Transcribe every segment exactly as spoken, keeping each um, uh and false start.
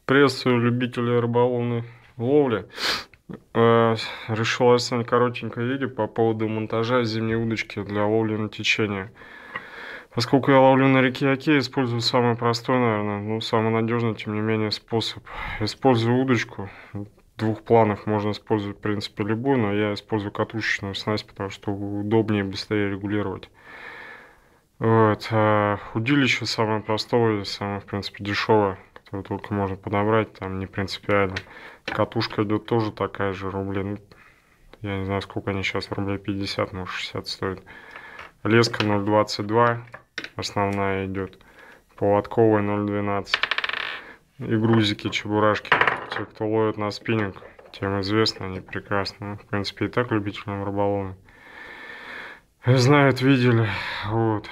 Приветствую любителей рыболовной ловли. Э, Решил снять коротенькое видео по поводу монтажа зимней удочки для ловли на течение. Поскольку я ловлю на реке Оке, использую самый простой, наверное, ну, самый надежный, тем не менее, способ. Использую удочку. Двух планов можно использовать, в принципе, любую, но я использую катушечную снасть, потому что удобнее и быстрее регулировать. Вот. А удилище самое простое и самое, в принципе, дешевое, которое только можно подобрать, там не принципиально. Катушка идет тоже такая же, рублей, ну, я не знаю, сколько они сейчас, рублей пятьдесят, может шестьдесят стоит. Леска ноль двадцать два, основная идет. Поводковая ноль двенадцать. И грузики, чебурашки. Те, кто ловит на спиннинг, тем известно, они прекрасны. Ну, в принципе, и так любителям рыболовли знают, видели. Вот.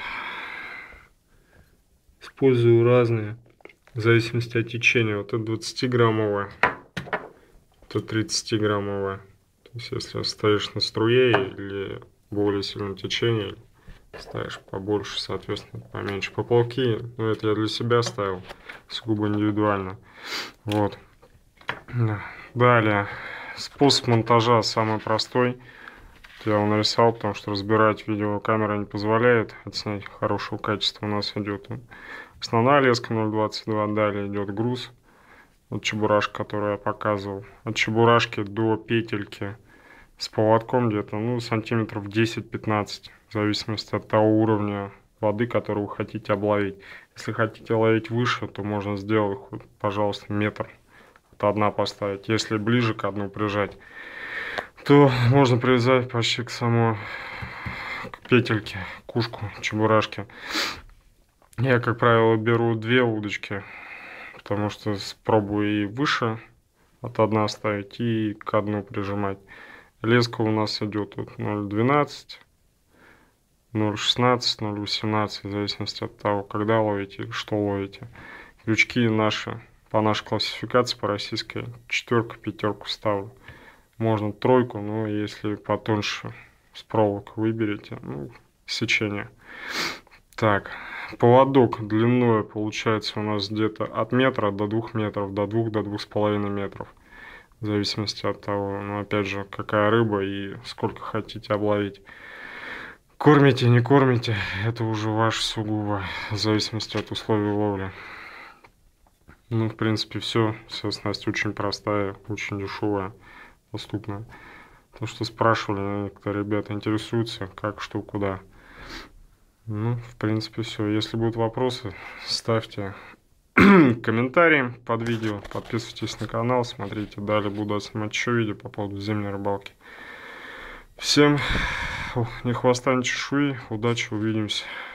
Использую разные, в зависимости от течения. Вот это двадцатиграммовая, это тридцатиграммовая. То есть, если стоишь на струе или более сильном течении, ставишь побольше, соответственно, поменьше. Поплавки, ну, это я для себя ставил, сугубо индивидуально. Вот. Далее, способ монтажа самый простой. Я его нарисовал, потому что разбирать видео камера не позволяет отснять хорошего качества. У нас идет основная леска ноль двадцать два, далее идет груз. Вот чебурашка, который я показывал. От чебурашки до петельки с поводком где-то, ну, сантиметров десять-пятнадцать, в зависимости от того уровня воды, который вы хотите обловить. Если хотите ловить выше, то можно сделать, пожалуйста, метр от дна поставить. Если ближе к дну прижать, то можно привязать почти к самой к петельке, кушку чебурашки. Я, как правило, беру две удочки, потому что спробую и выше от дна ставить, и к дну прижимать. Леска у нас идет вот ноль двенадцать, ноль шестнадцать, ноль восемнадцать, в зависимости от того, когда ловите и что ловите. Крючки наши, по нашей классификации, по российской, четверка, пятерку ставлю. Можно тройку, но если потоньше с проволок выберете, ну, сечение. Так, поводок длиной получается у нас где-то от метра до двух метров, до двух, до двух с половиной метров. В зависимости от того, ну, опять же, какая рыба и сколько хотите обловить. Кормите, не кормите, это уже ваше сугубо, в зависимости от условий ловли. Ну, в принципе, все. Вся снасть очень простая, очень дешевая, доступная. То, что спрашивали, некоторые ребята интересуются, как, что, куда. Ну, в принципе, все. Если будут вопросы, ставьте комментарии под видео, подписывайтесь на канал, смотрите. Далее буду снимать еще видео по поводу зимней рыбалки. Всем ни хвоста, ни чешуи, удачи, увидимся.